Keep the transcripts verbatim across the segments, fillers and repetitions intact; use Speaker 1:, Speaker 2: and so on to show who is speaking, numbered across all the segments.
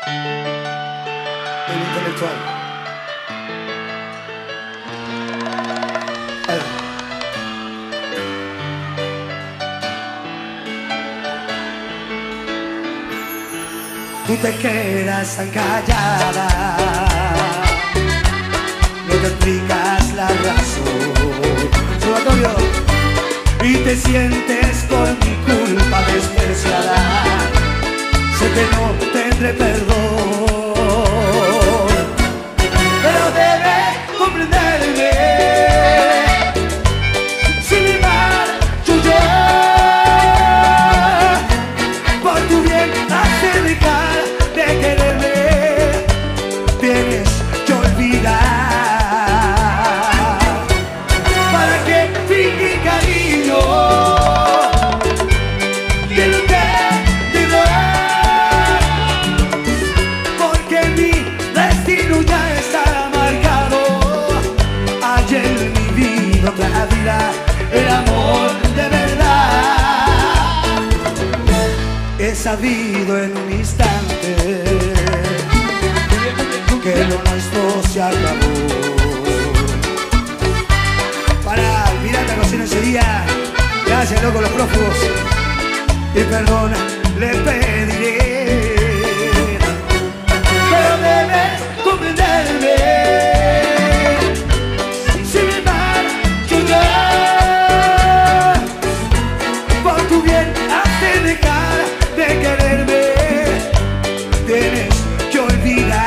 Speaker 1: El intelectual. Ahí va. Tú te quedas tan callada, no te explicas la razón, Subatorio, y te sientes por mi culpa despreciada. Sé que no tendré perdón, pero debes comprenderme. Sin mi marcho yo, por tu bien has de dejar de quererme. Tienes que olvidar. ¿Para qué fingir cariño? Que no te digo, porque mi destino ya está marcado. Ayer en mi vida, otra vida, el amor de verdad. He sabido en un instante que lo nuestro se acabó. Para el pirata cocina ese día, gracias loco los prófugos, y perdón le pediré, pero debes comprenderme. Si me marcho yo, por tu bien has de dejar de quererme. Tienes que olvidar.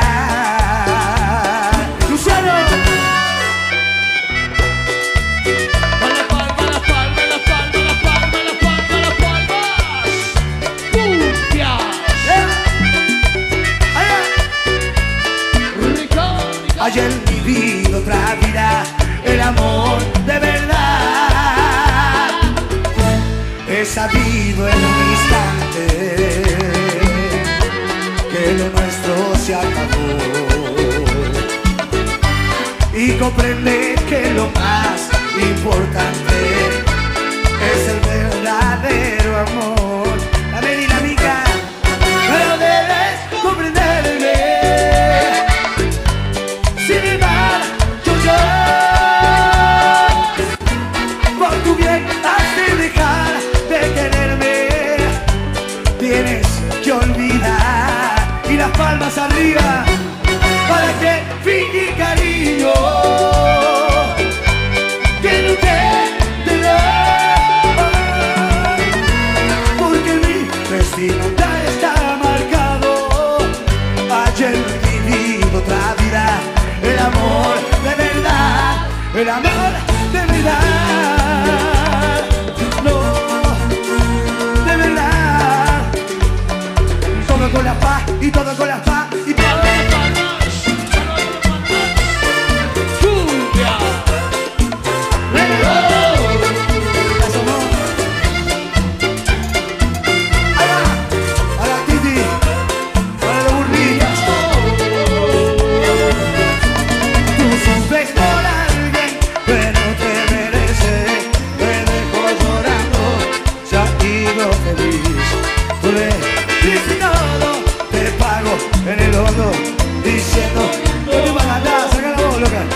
Speaker 1: Luciano,
Speaker 2: Con la palma, la palma, la palma, la palma, la palma, las palmas. Cumbia.
Speaker 1: eh, allá.
Speaker 2: Rico, rico.
Speaker 1: Ayer viví otra vida, el amor de verdad. He sabido en un instante que lo nuestro se acabó, y comprende que lo más importante es el verdadero amor. La dinámica, pero debes comprenderme. Si me marcho yo, por tu bien has de dejar de quererme. Tienes que olvidar. Y las palmas arriba. ¿Para qué fingir cariño? Que no te doy, porque mi destino ya está marcado. Ayer viví otra vida, el amor de verdad, el amor de verdad, no, de verdad. Todo con la paz y todo con la paz y todo.
Speaker 2: Cumbia.
Speaker 1: En el hondo, diciendo que te van a dar, saca la voz, loca.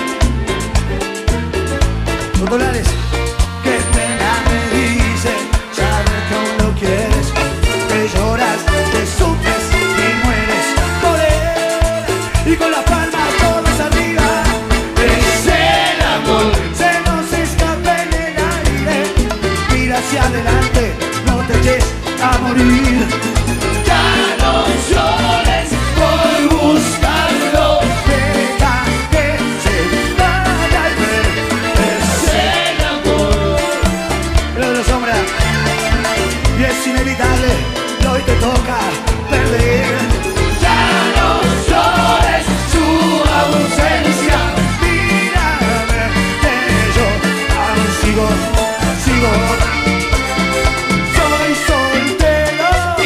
Speaker 1: Los dólares, qué pena me dice saber que aún lo quieres, que lloras, que sufres y mueres por él. Y con la palma todos arriba, es el amor, se nos escapa en el aire. Mira hacia adelante, no te eches a morir. Ya no llores por buscarlo, deja que se vaya al ver. Es el amor. Pero de la sombra, y es inevitable, y hoy te toca perder. Ya no llores su ausencia, mírame, que yo aún sigo, sigo. Soy soltero.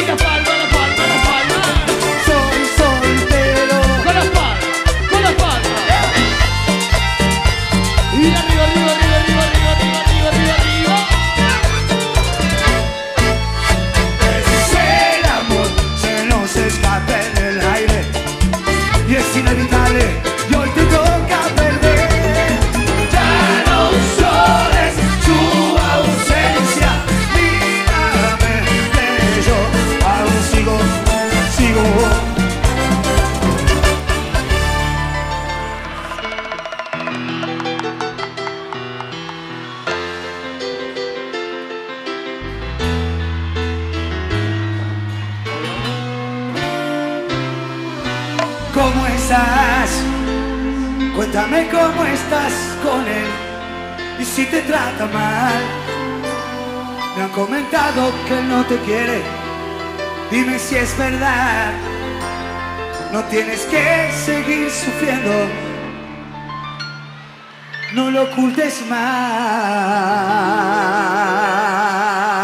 Speaker 1: ¿cómo estás? Cuéntame cómo estás con él y si te trata mal. Me han comentado que él no te quiere, dime si es verdad. No tienes que seguir sufriendo, no lo ocultes más.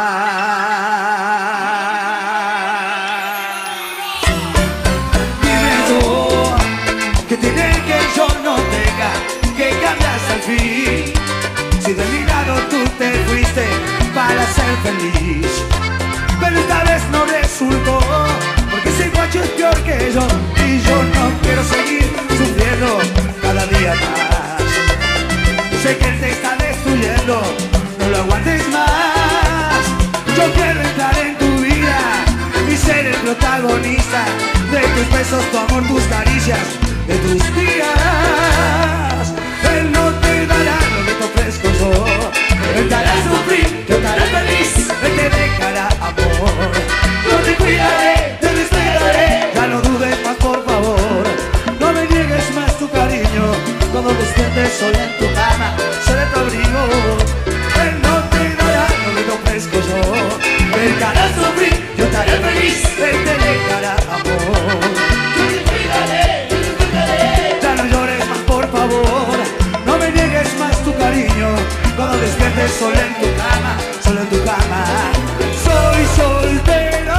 Speaker 1: Que tiene que yo no tenga que cambiarse al fin. Si de mi lado tú te fuiste para ser feliz, pero esta vez no resultó, porque ese guacho es peor que yo y yo no quiero seguir sufriendo cada día más. Sé que él te está destruyendo, no lo aguantes más. Yo quiero entrar en tu vida y ser el protagonista de tus besos, tu amor, tus caricias, de tus días. Él no te dará lo que te ofrezco yo. Él te hará sufrir, yo te haré feliz. Él te dejará amor. Yo te cuidaré, te respetaré. Ya no dudes más, por favor. No me niegues más tu cariño. Cuando despiertes sola en tu cama, seré tu abrigo. Él no te dará lo que te ofrezco yo. Él te hará sufrir, yo te haré feliz. Él te dejará amor. Yo te cuidaré. Ya no llores más, por favor. No me niegues más tu cariño. Cuando despiertes sola en tu cama, sola en tu cama. Soy soltero,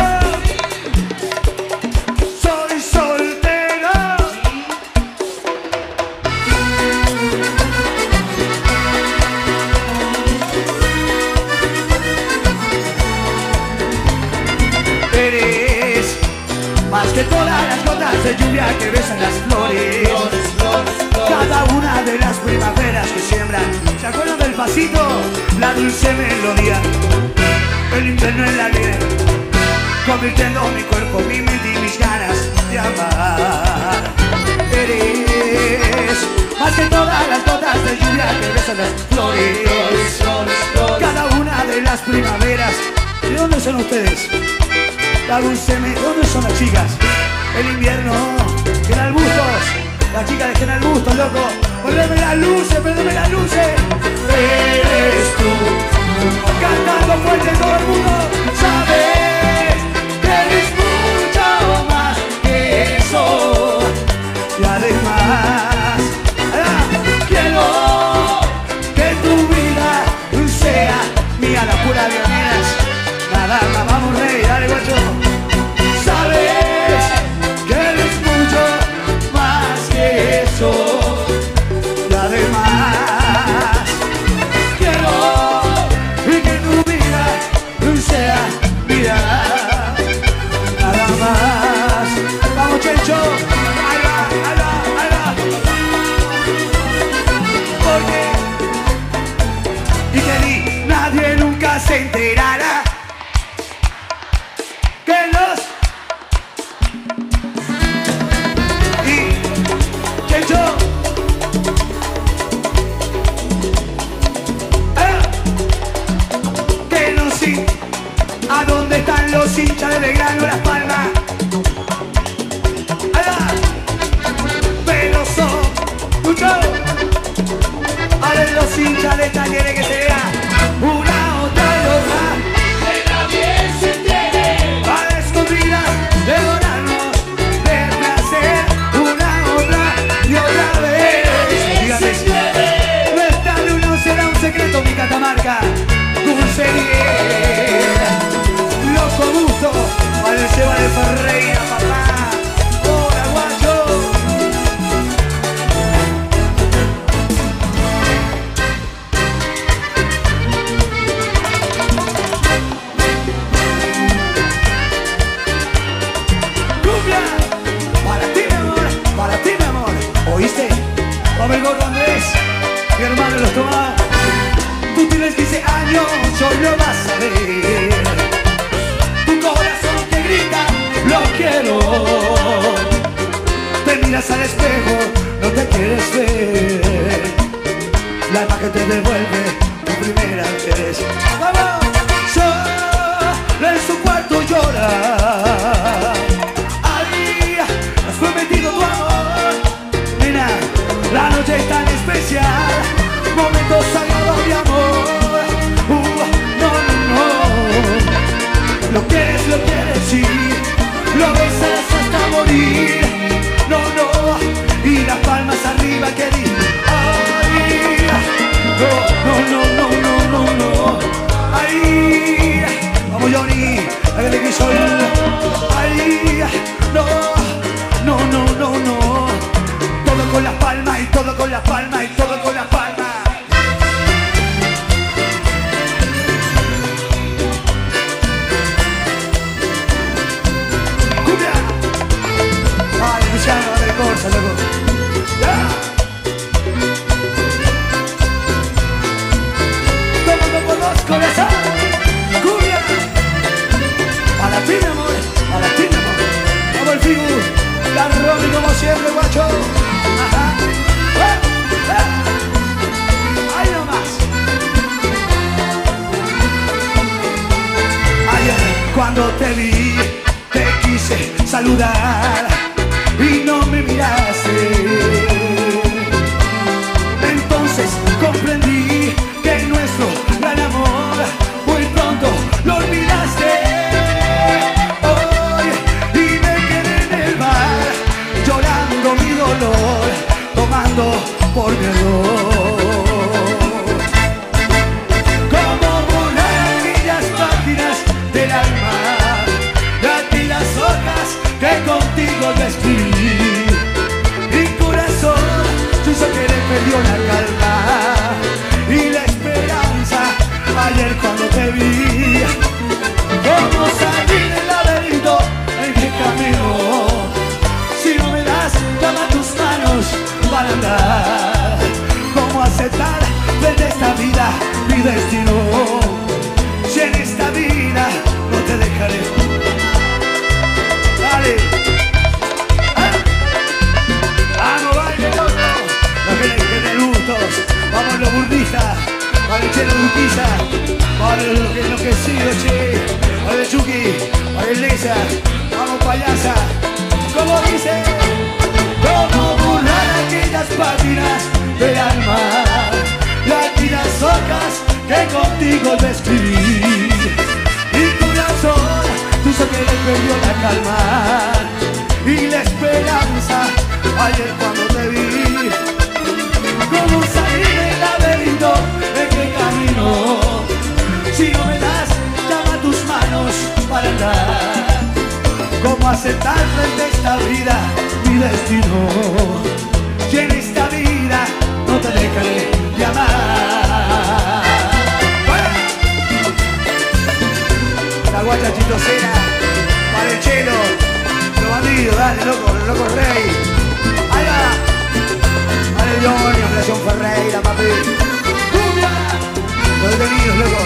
Speaker 1: soy soltero. Eres más que todas las gotas de lluvia que besan las flores. Cada una de las primaveras que siembran. ¿Se acuerdan del pasito? La dulce melodía. El invierno en la nieve, convirtiendo mi cuerpo, mi mente y mis ganas de amar. Eres más que todas las gotas de lluvia que besan las flores. Cada una de las primaveras. ¿De dónde son ustedes? La dulce melodía. ¿Dónde son las chicas? El invierno, General Bustos. La chica de General Bustos, loco. Prendeme las luces, prendeme las luces. Eres tú, cantando fuerte todo el mundo. Sabes que eres mucho más que eso. Y además, quiero que tu vida sea mía, la pura de amigas. Nada más, vamos rey, dale guacho. Sabes que eres mucho más que eso. Y además quiero que tu vida sea mía. Nada más. Vamos, Chencho. Ahí va, ahí va, ahí va. Porque y que ni nadie nunca se enterará que los y Chencho. ¿A dónde están los hinchas de Belgrano, Las Palmas? Allá, Veloso, Lucho. A ver los hinchas de Talleres que se vea una, otra y otra.
Speaker 2: Que nadie se entere.
Speaker 1: A escondidas, devorarnos de placer una, otra y otra vez. Dígame, no está de uno, será un secreto mi Catamarca. Dulce miel, loco gusto, para el Seba de Ferreira, papá. Hola, guacho. Cumbia, para ti mi amor, para ti mi amor. ¿Oíste? Vamos el gordo Andrés, mi hermano los tomaba. Tú tienes quince años, hoy lo vas a ver. Tu corazón te grita, lo quiero. Te miras al espejo, no te quieres ver. La imagen te devuelve tu primera vez. ¡Vamos! Sola en su cuarto llora. Ahí has prometido tu amor. momentos sagrados de amor. Uh, no, no, no. Lo quieres, lo quieres, sí. Lo besas hasta morir. No, no. Y las palmas arriba que di. Ay, no, no, no, no, no, no. Ay, vamos Johnny, hágale que soy. Ay, no, no, no, no, no. Todo con las palmas y todo con las palmas y todo con las palmas. ¡Cumbia! Vale, Luciano, dale corta, loco. ¡Ya! Tomando por dos corazones. ¡Cumbia! Para ti, mi amor, para ti, mi amor. Vamos el figu, la Romy como siempre, guacho. Ajá. ¡Eh! ¡Eh! ¡Ahí nomás! Ayer cuando te vi, te quise saludar y no me miraste. Entonces comprendí que nuestro gran amor muy pronto lo olvidaste. Hoy y me quedé en el bar llorando mi dolor, tomando por mi error. Como volar aquellas páginas del alma, y las hojas que contigo yo escribí. Mi corazón supo que le perdió la calma y la esperanza. Ayer cuando te vi, cómo salir del laberinto en que camino. Si no me das, llama tus manos para andar. Cómo aceptar desde esta vida mi destino. Si en esta vida no te dejaré. Dale. ¿Ah? Vamos, baile, loco. Los que le de lutos. Vamos los burdistas. Vale, chelo Urquiza. Vale, lo que lo que sigo, che. Vale, Chucky. Vale, Lesa. Vamos, payasa. Como dice. Como burlar aquellas páginas del alma. Las hojas que contigo yo escribí. Mi corazón puso que le perdió la calma y la esperanza. Ayer cuando te vi, cómo salir del laberinto en que camino. Si no me das, llama tus manos para andar. Cómo aceptar frente a esta vida mi destino. Y en esta vida no te dejaré de amar. La guacha chitosera, para el chelo, los bandidos, dale, loco, los locos rey. Ahí va. Dale, Johnny, Operación Ferreira, papi. ¡Cumbia! Los detenidos, loco.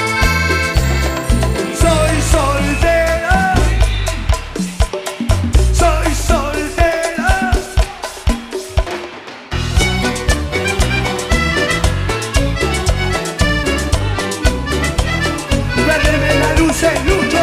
Speaker 1: Soy soltera. Soy soltera. Perdeme la luz en lucho.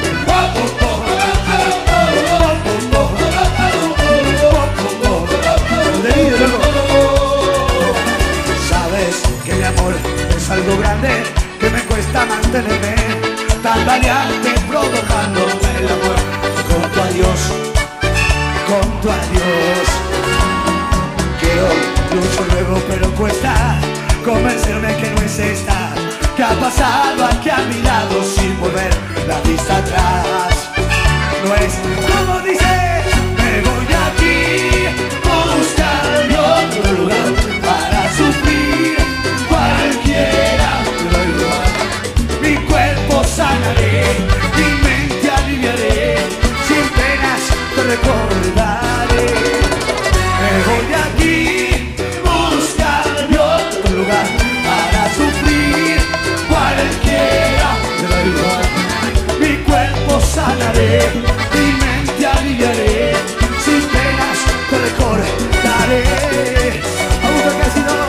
Speaker 1: Sabes que mi amor es algo grande, que me cuesta mantenerme tan valiente, provocándome el amor. Con tu adiós, con tu adiós. Quiero lucho luego, pero cuesta convencerme que no es esta. ¿Qué ha pasado aquí a mi lado sin volver la vista atrás? No es como dice, me voy de aquí, buscando otro lugar para sufrir cualquiera. Mi cuerpo sanaré, mi mente aliviaré, sin penas te recordaré. Me voy de aquí, buscando otro lugar para sufrir cualquiera. Mi cuerpo sanaré, mi mente aliviaré, sin penas te recordaré. Auto que ha sido